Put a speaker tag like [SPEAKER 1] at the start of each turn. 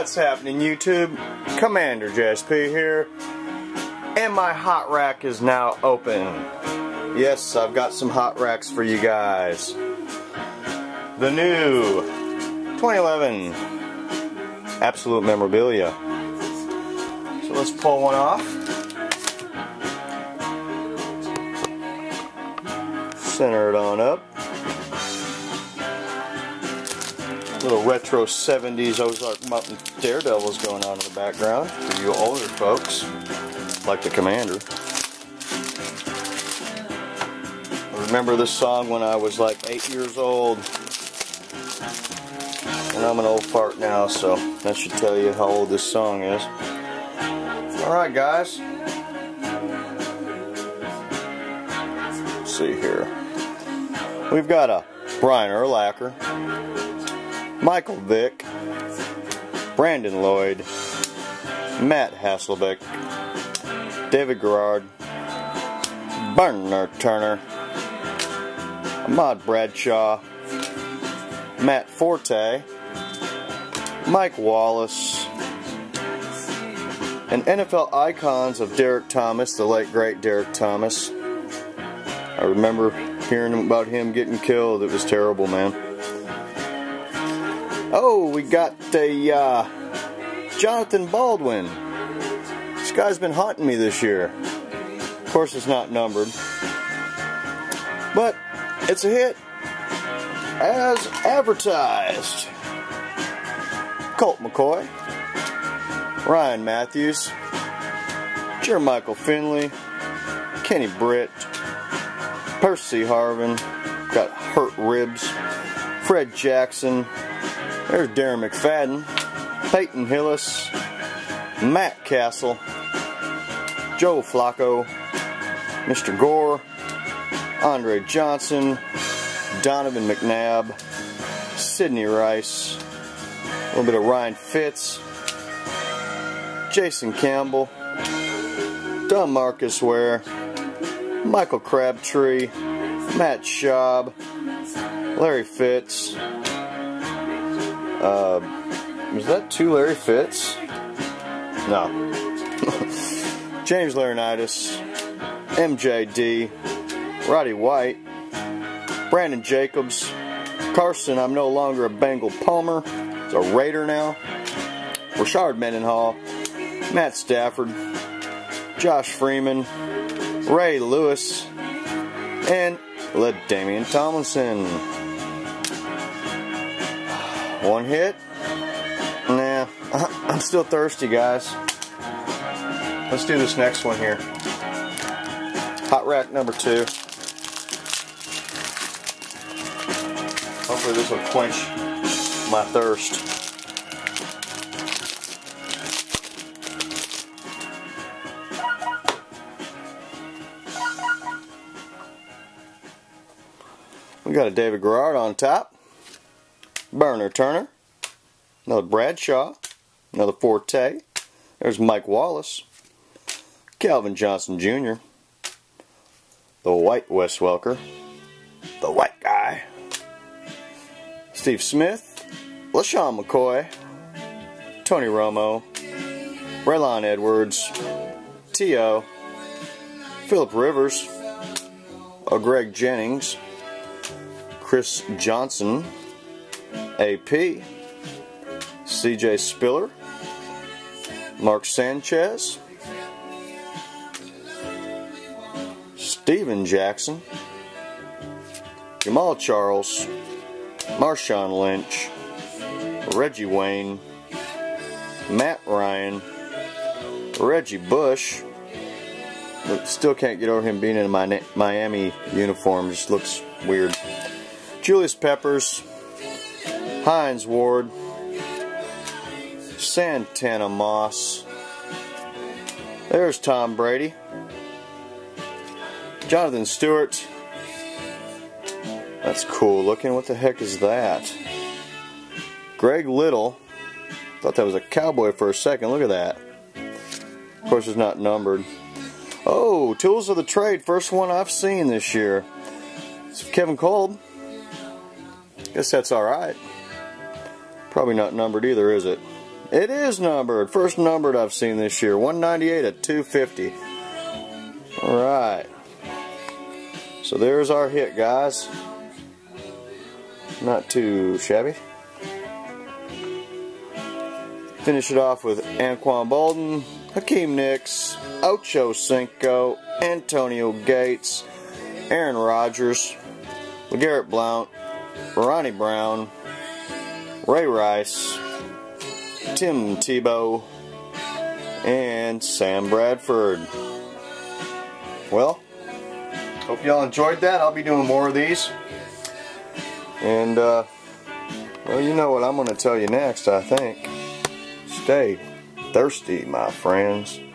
[SPEAKER 1] What's happening, YouTube? Commander JSP here, and my hot rack is now open. Yes, I've got some hot racks for you guys. The new 2011 Absolute Memorabilia. So let's pull one off. Center it on up. Little retro 70s Ozark Mountain Daredevils going on in the background for you older folks, like the Commander. I remember this song when I was like 8 years old, and I'm an old fart now, so that should tell you how old this song is. Alright guys, let's see here. We've got a Brian Urlacher, Michael Vick, Brandon Lloyd, Matt Hasselbeck, David Garrard, Bernard Turner, Ahmad Bradshaw, Matt Forte, Mike Wallace, and NFL icons of Derek Thomas, the late great Derek Thomas. I remember hearing about him getting killed. It was terrible, man. Oh, we got a Jonathan Baldwin. This guy's been haunting me this year. Of course, it's not numbered, but it's a hit as advertised. Colt McCoy, Ryan Matthews, Jermichael Finley, Kenny Britt, Percy Harvin, got hurt ribs, Fred Jackson. There's Darren McFadden, Peyton Hillis, Matt Castle, Joe Flacco, Mr. Gore, Andre Johnson, Donovan McNabb, Sidney Rice, a little bit of Ryan Fitz, Jason Campbell, Don Marcus Ware, Michael Crabtree, Matt Schaub, Larry Fitz. Was that two Larry Fitz? No. James Laurinaitis, MJD, Roddy White, Brandon Jacobs, Carson, I'm no longer a Bengal Palmer, it's a Raider now, Rashard Mendenhall, Matt Stafford, Josh Freeman, Ray Lewis, and Damian Tomlinson. One hit? Nah, I'm still thirsty, guys. Let's do this next one here. Hot rack number 2. Hopefully this will quench my thirst. We got a David Garrard on top. Bernard Turner, another Bradshaw, another Forte, there's Mike Wallace, Calvin Johnson Jr., the white Wes Welker, the white guy, Steve Smith, LaShawn McCoy, Tony Romo, Braylon Edwards, T.O., Phillip Rivers, Greg Jennings, Chris Johnson, AP, CJ Spiller, Mark Sanchez, Steven Jackson, Jamal Charles, Marshawn Lynch, Reggie Wayne, Matt Ryan, Reggie Bush. But still can't get over him being in a Miami uniform, just looks weird. Julius Peppers, Hines Ward, Santana Moss, there's Tom Brady, Jonathan Stewart, that's cool looking, what the heck is that? Greg Little, thought that was a cowboy for a second, look at that. Of course it's not numbered. Oh, Tools of the Trade, first one I've seen this year. It's Kevin Kolb. Guess that's alright. Probably not numbered either, is it? It is numbered. First numbered I've seen this year. 198 at 250. Alright. So there's our hit, guys. Not too shabby. Finish it off with Anquan Bolden, Hakeem Nicks, Ocho Cinco, Antonio Gates, Aaron Rodgers, LeGarrette Blount, Ronnie Brown, Ray Rice, Tim Tebow, and Sam Bradford. Well, hope y'all enjoyed that. I'll be doing more of these. And, well, you know what I'm going to tell you next, I think. Stay thirsty, my friends.